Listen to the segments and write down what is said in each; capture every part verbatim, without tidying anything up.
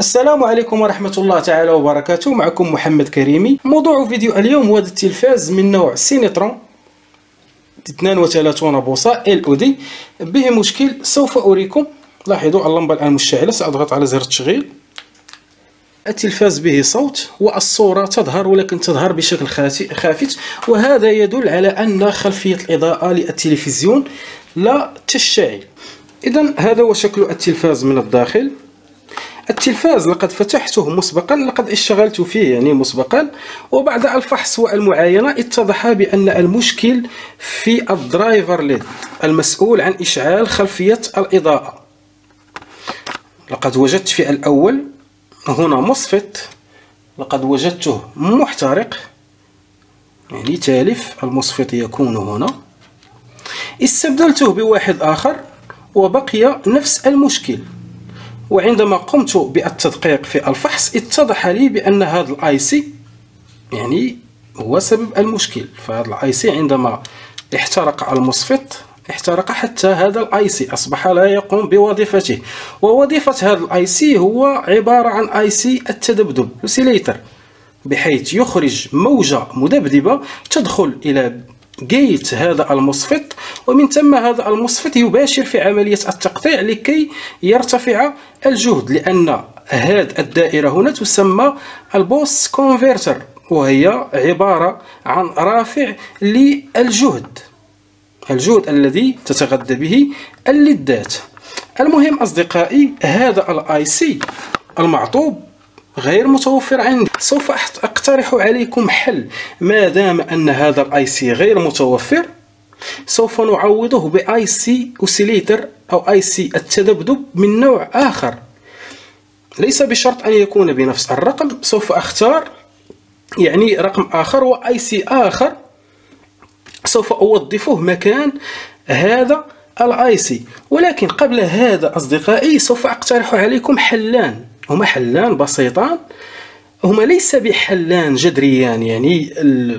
السلام عليكم ورحمة الله تعالى وبركاته. معكم محمد كريمي. موضوع فيديو اليوم هو التلفاز من نوع سينترون اثنين وثلاثين بوصة ال او دي به مشكل. سوف أريكم. لاحظوا اللمبة الآن مشتعلة، سأضغط على زر التشغيل. التلفاز به صوت والصورة تظهر، ولكن تظهر بشكل خافت، وهذا يدل على أن خلفية الإضاءة للتلفزيون لا تشتعل. إذن هذا هو شكل التلفاز من الداخل. التلفاز لقد فتحته مسبقا، لقد اشتغلت فيه يعني مسبقا، وبعد الفحص والمعاينة اتضح بأن المشكل في الدرايفر ليد المسؤول عن إشعال خلفية الإضاءة. لقد وجدت في الأول هنا مصفت، لقد وجدته محترق، يعني تالف. المصفت يكون هنا. استبدلته بواحد آخر وبقي نفس المشكل، وعندما قمت بالتدقيق في الفحص اتضح لي بأن هذا الاي سي يعني هو سبب المشكل. فهذا الاي سي عندما احترق المصفت احترق حتى هذا الاي سي، اصبح لا يقوم بوظيفته. ووظيفة هذا الاي سي هو عبارة عن اي سي التذبذب اوسيليتر، بحيث يخرج موجة مذبذبة تدخل الى جيت هذا المصفت، ومن ثم هذا المصفت يباشر في عملية التقطيع لكي يرتفع الجهد، لأن هذه الدائرة هنا تسمى البوست كونفرتر، وهي عبارة عن رافع للجهد، الجهد الذي تتغذى به الليدات. المهم أصدقائي، هذا الاي سي المعطوب غير متوفر عندي. سوف أقترح عليكم حل. ما دام أن هذا الاي سي غير متوفر، سوف نعوضه باي سي اوسيليتر أو اي سي التذبذب من نوع آخر، ليس بشرط أن يكون بنفس الرقم. سوف أختار يعني رقم آخر واي سي آخر، سوف أوظفه مكان هذا الاي سي. ولكن قبل هذا أصدقائي سوف أقترح عليكم حلان، هما حلان بسيطان، هما ليس بحلان جذريان يعني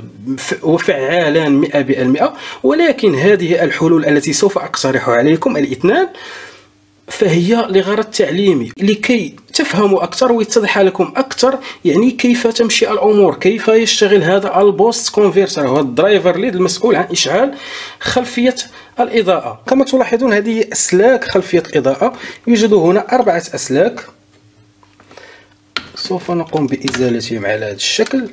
وفعالان مئة بالمئة، ولكن هذه الحلول التي سوف أقترح عليكم الاثنان فهي لغرض تعليمي، لكي تفهموا أكثر ويتضح لكم أكثر يعني كيف تمشي الأمور، كيف يشتغل هذا البوست كونفرتر، هو الدرايفر ليد المسؤول عن إشعال خلفية الإضاءة. كما تلاحظون هذه أسلاك خلفية الإضاءة، يوجد هنا أربعة أسلاك، سوف نقوم بإزالتهم على هذا الشكل.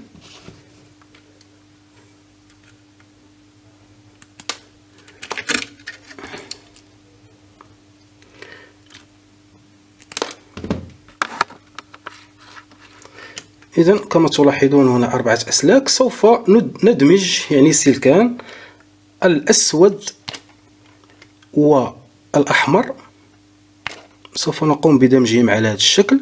إذن كما تلاحظون هنا أربعة أسلاك. سوف ندمج يعني سلكان الأسود والأحمر، سوف نقوم بدمجهم على هذا الشكل،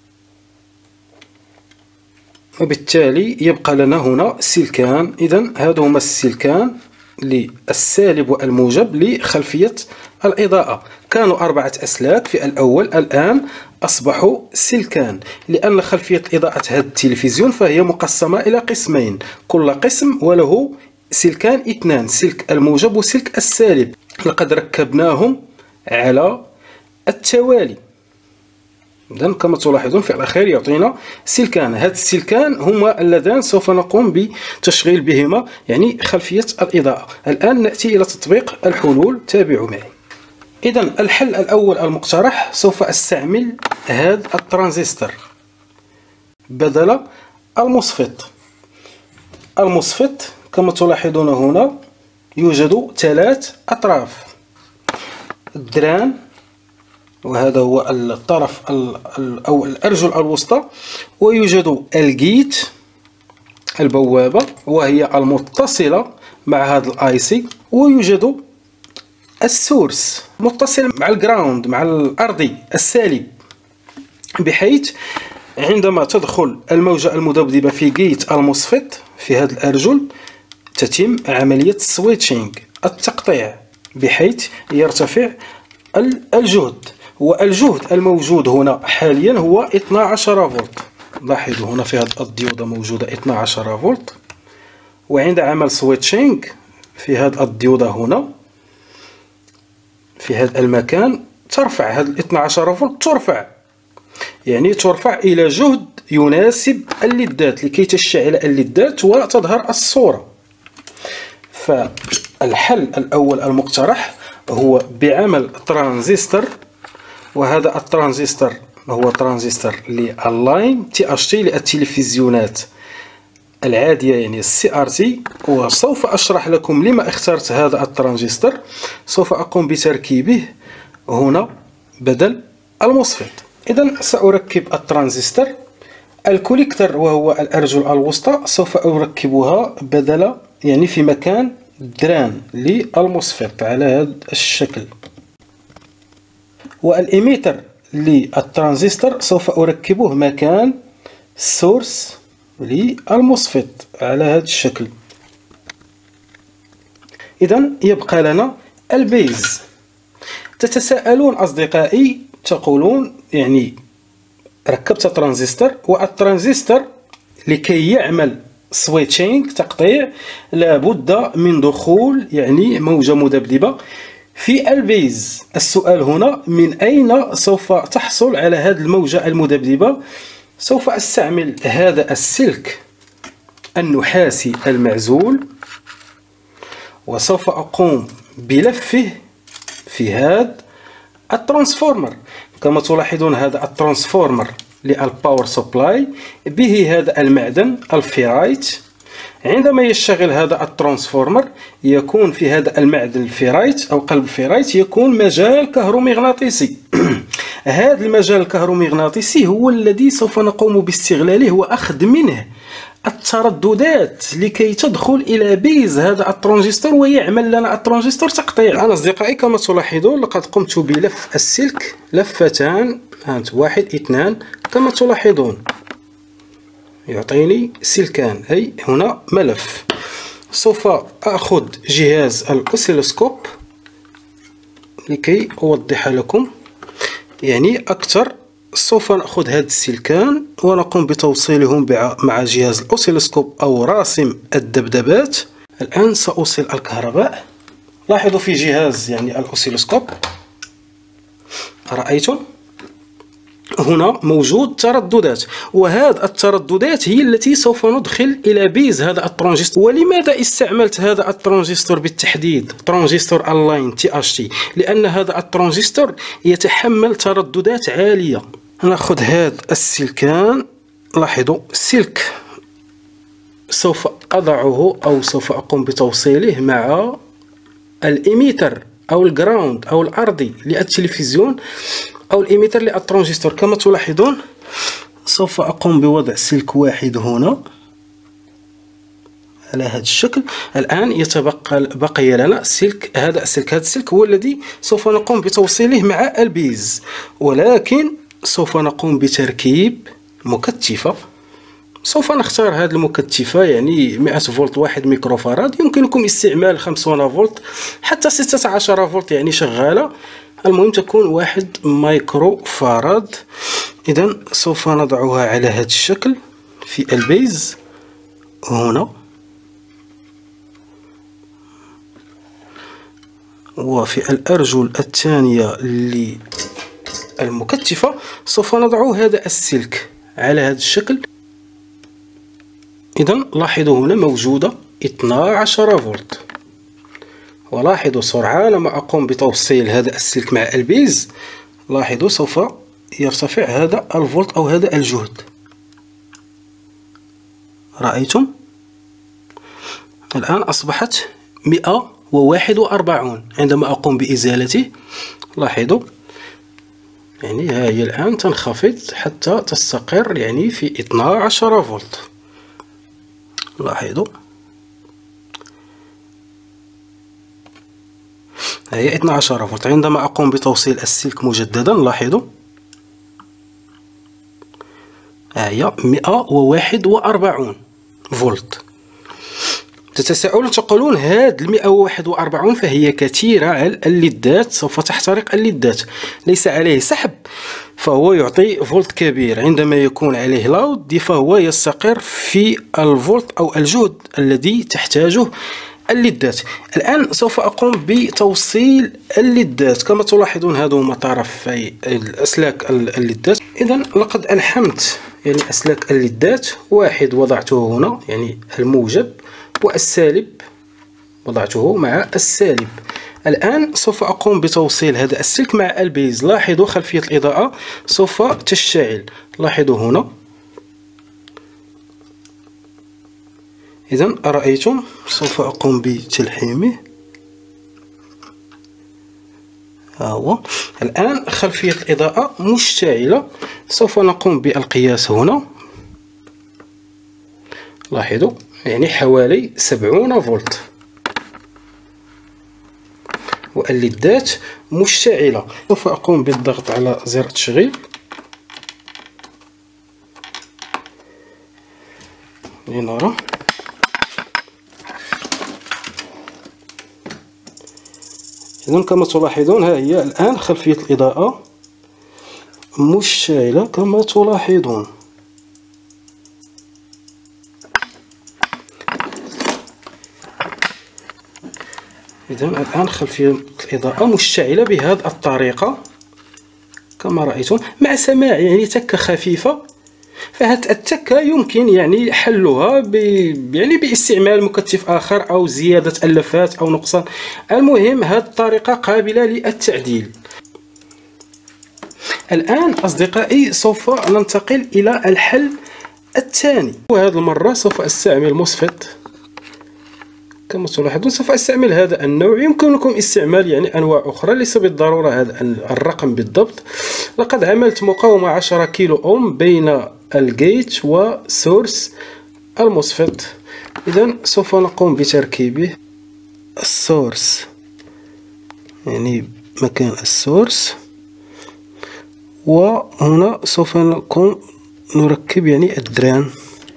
وبالتالي يبقى لنا هنا سلكان. إذن هذا هما السلكان للسالب والموجب لخلفية الإضاءة. كانوا أربعة أسلاك في الأول، الآن أصبحوا سلكان، لأن خلفية إضاءة هذا التلفزيون فهي مقسمة إلى قسمين، كل قسم وله سلكان اثنان، سلك الموجب وسلك السالب. لقد ركبناهم على التوالي. إذن كما تلاحظون في الأخير يعطينا سلكان. هاد السلكان هما اللذان سوف نقوم بتشغيل بهما يعني خلفية الإضاءة. الآن نأتي إلى تطبيق الحلول، تابعوا معي. إذن الحل الأول المقترح، سوف أستعمل هذا الترانزستور بدل المصفت. المصفت كما تلاحظون هنا يوجد ثلاث أطراف، الدران، وهذا هو الطرف أو الأرجل الوسطى، ويوجد الجيت البوابة وهي المتصلة مع هذا الاي سي، ويوجد السورس متصل مع الجراوند مع الأرضي السالب، بحيث عندما تدخل الموجة المذبذبة في جيت المصفت في هذه الأرجل تتم عملية السويتشينج التقطيع، بحيث يرتفع الجهد. والجهد الموجود هنا حاليا هو اثنا عشر فولت. لاحظوا هنا في هذه الديودة موجودة اثنا عشر فولت، وعند عمل سويتشينج في هذه الديودة هنا في هذا المكان ترفع هذا اثنا عشر فولت، ترفع يعني ترفع إلى جهد يناسب الليدات لكي تشتعل الليدات وتظهر الصورة. فالحل الأول المقترح هو بعمل ترانزستور، وهذا الترانزستور هو ترانزستور لللاين تي اش تي للتلفزيونات العادية، يعني السي ار تي. وسوف أشرح لكم لما اخترت هذا الترانزستور. سوف أقوم بتركيبه هنا بدل الموسفيت. إذن سأركب الترانزستور. الكوليكتر وهو الأرجل الوسطى سوف أركبها بدل يعني في مكان دران للموسفيت على هذا الشكل. والإيميتر للترانزستور سوف أركبه مكان سورس للموسفيت على هذا الشكل. إذن يبقى لنا البيز. تتساءلون أصدقائي، تقولون يعني ركبت ترانزستور، والترانزستور لكي يعمل سويتشينج تقطيع لابد من دخول يعني موجة مذبذبة في البيز. السؤال هنا من أين سوف تحصل على هذه الموجة المذبذبة؟ سوف أستعمل هذا السلك النحاسي المعزول، وسوف أقوم بلفه في هذا الترانسفورمر. كما تلاحظون هذا الترانسفورمر للباور سبلاي به هذا المعدن الفيرايت. عندما يشتغل هذا الترانسفورمر يكون في هذا المعدن الفيرايت أو قلب الفيرايت يكون مجال كهرومغناطيسي. هذا المجال الكهرومغناطيسي هو الذي سوف نقوم باستغلاله وأخذ منه الترددات لكي تدخل إلى بيز هذا الترانزستور ويعمل لنا الترانزستور تقطيع. الآن أصدقائي كما تلاحظون لقد قمت بلف السلك لفتان، هانت واحد اثنان كما تلاحظون يعطيني سلكان، أي هنا ملف. سوف أخذ جهاز الأوسيلوسكوب لكي أوضح لكم يعني أكثر. سوف نأخذ هذا السلكان ونقوم بتوصيلهم مع جهاز الأوسيلوسكوب أو راسم الذبذبات. الآن سأوصل الكهرباء. لاحظوا في جهاز يعني الأوسيلوسكوب رأيتم هنا موجود ترددات، وهذه الترددات هي التي سوف ندخل إلى بيز هذا الترانزستور. ولماذا استعملت هذا الترانزستور بالتحديد ترانزستور اللاين تي اش تي؟ لأن هذا الترانزستور يتحمل ترددات عالية. نأخذ هذا السلكان، لاحظوا السلك سوف أضعه أو سوف أقوم بتوصيله مع الإيميتر أو الجراوند أو الأرضي للتلفزيون أو الإيميتر للترانزستور. كما تلاحظون سوف أقوم بوضع سلك واحد هنا على هذا الشكل. الآن يتبقى بقي لنا سلك، هذا السلك هذا السلك هو الذي سوف نقوم بتوصيله مع البيز، ولكن سوف نقوم بتركيب مكثفة. سوف نختار هذه المكثفة يعني مئة فولت واحد ميكروفاراد. يمكنكم استعمال خمسين فولت حتى ستة عشر فولت يعني شغالة، المهم تكون واحد مايكرو فاراد. إذن سوف نضعها على هذا الشكل في البيز هنا، وفي الأرجل الثانية للمكثفة سوف نضع هذا السلك على هذا الشكل. إذن لاحظوا هنا موجودة اثني عشر فولت، ولاحظوا سرعان ما أقوم بتوصيل هذا السلك مع البيز لاحظوا سوف يرتفع هذا الفولت أو هذا الجهد. رأيتم الآن أصبحت مئة وواحد وأربعون عندما أقوم بإزالته. لاحظوا يعني ها هي الآن تنخفض حتى تستقر يعني في اثني عشر فولت. لاحظوا هي اثني عشر فولت. عندما أقوم بتوصيل السلك مجددا لاحظوا هي مئة وواحد وأربعون فولت. تتساءلون تقولون هاد المئة وواحد وأربعون فهي كثيرة على الليدات، سوف تحترق الليدات. ليس عليه سحب فهو يعطي فولت كبير، عندما يكون عليه لاود فهو يستقر في الفولت أو الجهد الذي تحتاجه الليدات. الآن سوف أقوم بتوصيل الليدات. كما تلاحظون هذو هما طرفي الأسلاك الليدات. إذن لقد ألحمت يعني أسلاك الليدات. واحد وضعته هنا يعني الموجب، والسالب وضعته مع السالب. الآن سوف أقوم بتوصيل هذا السلك مع البيز. لاحظوا خلفية الإضاءة سوف تشتعل. لاحظوا هنا. إذن رأيتم سوف أقوم بتلحيمه. ها هو. الآن خلفية الإضاءة مشتعلة. سوف نقوم بالقياس هنا. لاحظوا يعني حوالي سبعون فولت، والليدات مشتعلة. سوف أقوم بالضغط على زر التشغيل لنرى. إذن كما تلاحظون ها هي الآن خلفية الإضاءة مشتعلة كما تلاحظون. إذن الآن خلفية الإضاءة مشتعلة بهذه الطريقة كما رأيتم، مع سماع يعني تكة خفيفة. فهذه التكة يمكن يعني حلها ب يعني باستعمال مكثف آخر أو زيادة اللفات أو نقصان. المهم هذه الطريقة قابلة للتعديل. الآن أصدقائي سوف ننتقل إلى الحل الثاني، وهذه المرة سوف أستعمل مصفت. كما تلاحظون سوف أستعمل هذا النوع. يمكنكم استعمال يعني أنواع أخرى، ليس بالضرورة هذا الرقم بالضبط. لقد عملت مقاومة عشرة كيلو أوم بين الجيت وسورس المصفت. إذن سوف نقوم بتركيبه. السورس يعني مكان السورس، وهنا سوف نقوم نركب يعني الدران.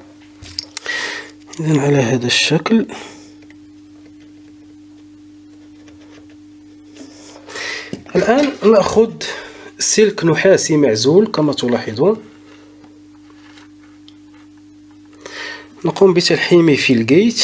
إذن على هذا الشكل. الآن نأخذ سلك نحاسي معزول كما تلاحظون. نقوم بتلحيمه في الجيت.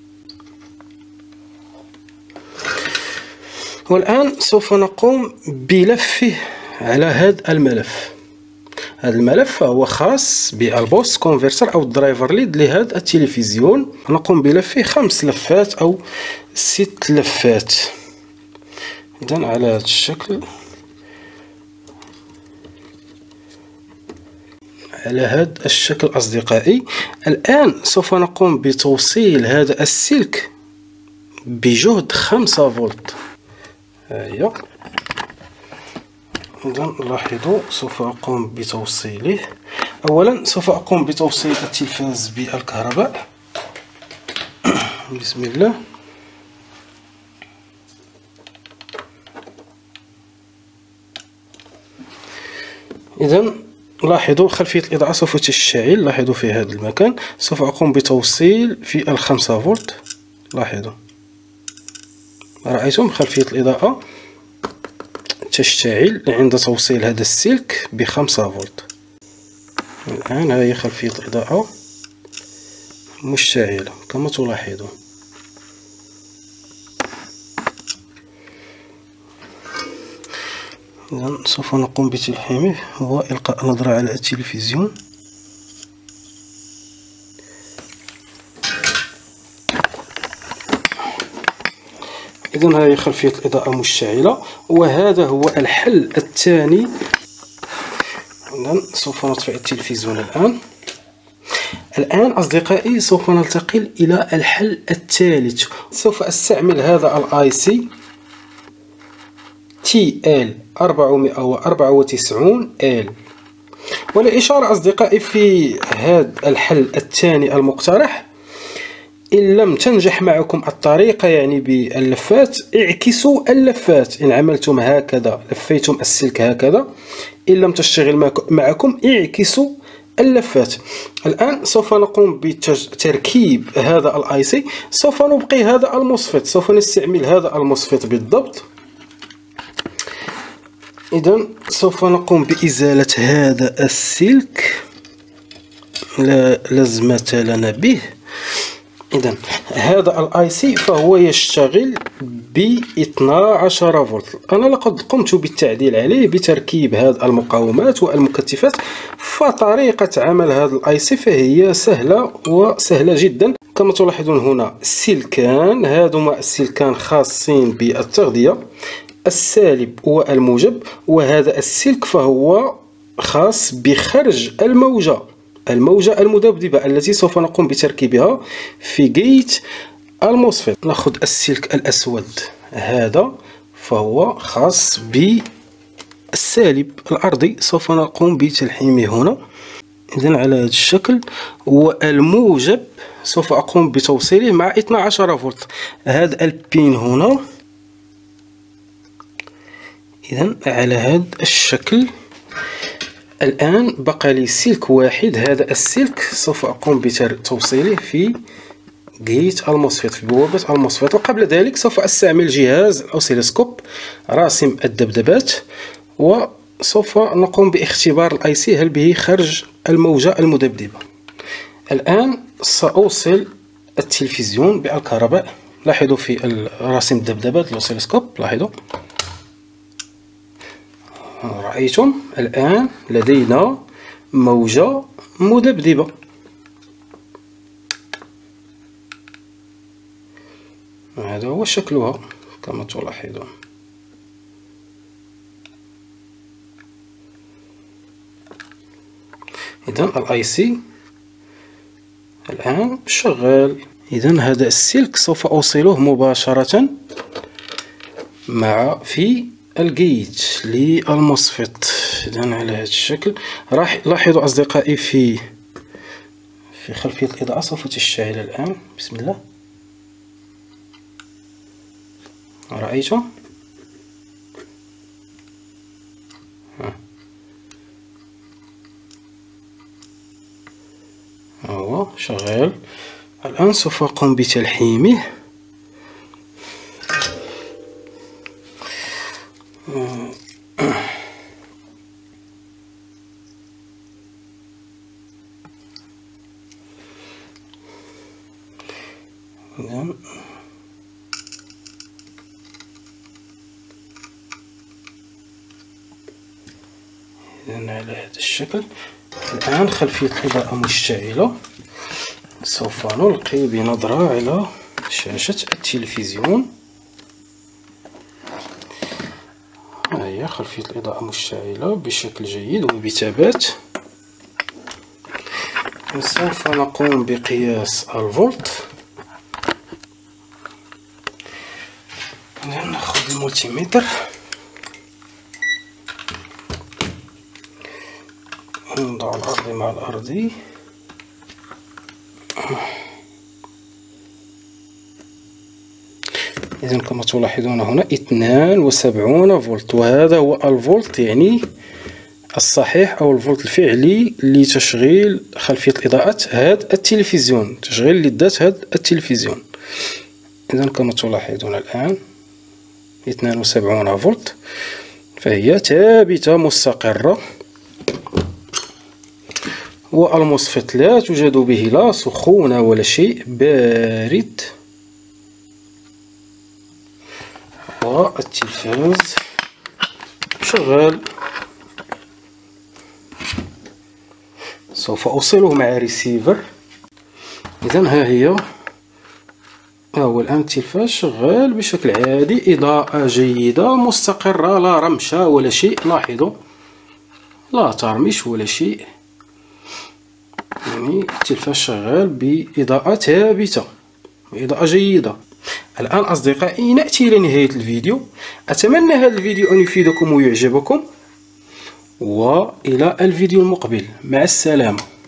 والآن سوف نقوم بلفه على هذا الملف. هذا الملف هو خاص بالبوست كونفرتر أو الدرايفر ليد لهذا التلفزيون. نقوم بلفه خمس لفات أو ست لفات. إذن على هذا الشكل، على هذا الشكل أصدقائي. الآن سوف نقوم بتوصيل هذا السلك بجهد خمسة فولت. هيا. إذن لاحظوا سوف أقوم بتوصيله. أولا سوف أقوم بتوصيل التلفاز بالكهرباء. بسم الله. إذن لاحظوا خلفية الإضاءة سوف تشتعل. لاحظوا في هذا المكان سوف أقوم بتوصيل في الخمسة فولت. لاحظوا رأيتم خلفية الإضاءة تشتعل عند توصيل هذا السلك بخمسة فولت. الآن هذه خلفية الإضاءة مشتعلة كما تلاحظون. إذن سوف نقوم بتلحيمه وإلقاء نظرة على التلفزيون. إذن هذه خلفية الإضاءة مشتعلة، وهذا هو الحل الثاني. إذن سوف نطفئ التلفزيون الآن. الآن أصدقائي سوف ننتقل إلى الحل الثالث. سوف أستعمل هذا الآي سي تي إل أربعمائة وأربعة وتسعين إل. والإشارة أصدقائي في هذا الحل الثاني المقترح، إن لم تنجح معكم الطريقة يعني باللفات، اعكسوا اللفات. إن عملتم هكذا لفيتم السلك هكذا، إن لم تشتغل معكم اعكسوا اللفات. الآن سوف نقوم بتركيب هذا الاي سي. سوف نبقي هذا المصفت، سوف نستعمل هذا المصفت بالضبط. إذن سوف نقوم بإزالة هذا السلك، لا لازمة لنا به. إذن هذا الاي سي فهو يشتغل ب اثني عشر فولت. أنا لقد قمت بالتعديل عليه بتركيب هذه المقاومات والمكثفات. فطريقة عمل هذا الاي سي فهي سهلة وسهلة جدا. كما تلاحظون هنا السلكان، هذوما السلكان خاصين بالتغذية، السالب والموجب، وهذا السلك فهو خاص بخرج الموجة الموجة المذبذبة التي سوف نقوم بتركيبها في جيت الموسفيت. نأخذ السلك الأسود، هذا فهو خاص بالسالب الأرضي، سوف نقوم بتلحيمه هنا. إذن على هذا الشكل. والموجب سوف أقوم بتوصيله مع اثني عشر فولت. هذا البين هنا إذن على هذا الشكل. الآن بقى لي سلك واحد، هذا السلك سوف أقوم بتوصيله في جيت الموسفيت، في بوابة الموسفيت. وقبل ذلك سوف أستعمل جهاز الأوسيلوسكوب راسم الذبذبات، وسوف نقوم باختبار الاي سي هل به خرج الموجة المذبذبة. الآن سأوصل التلفزيون بالكهرباء. لاحظوا في راسم الذبذبات الأوسيلوسكوب، لاحظوا رأيتم الآن لدينا موجة مذبذبة. هذا هو شكلها كما تلاحظون. إذن الاي سي الآن شغال. إذن هذا السلك سوف أوصله مباشرة مع في الجيت للموسفيت. إذن على هذا الشكل. راح لاحظوا أصدقائي في في خلفية الإضاءة سوف تشتعل الآن. بسم الله. رأيتم؟ هو شغال. الآن سوف أقوم بتلحيمه. إذن إذن على هذا الشكل. الآن خلفية الإضاءة مشتعلة. سوف نلقي بنظرة على شاشة التلفزيون. ها هي خلفية الإضاءة مشتعلة بشكل جيد وبثبات. سوف نقوم بقياس الفولت. نأخذ المولتيمتر، نضع الأرضي مع الأرضي. إذا كما تلاحظون هنا اثنان وسبعون فولت، وهذا هو الفولت يعني الصحيح أو الفولت الفعلي لتشغيل خلفية الإضاءة هذا التلفزيون، تشغيل ليدات هذا التلفزيون. إذا كما تلاحظون الآن اثنان وسبعون فولت، فهي ثابتة مستقرة. والموسفيت لا توجد به لا سخونة ولا شيء، بارد. والتلفاز شغال. سوف أوصله مع ريسيفر. إذن ها هي، ها هو الآن التلفاز شغال بشكل عادي، إضاءة جيدة مستقرة، لا رمشة ولا شيء. لاحظوا لا ترمش ولا شيء، يعني التلفاز شغال بإضاءة ثابتة وإضاءة جيدة. الآن أصدقائي نأتي إلى نهاية الفيديو. أتمنى هذا الفيديو أن يفيدكم ويعجبكم، وإلى الفيديو المقبل. مع السلامة.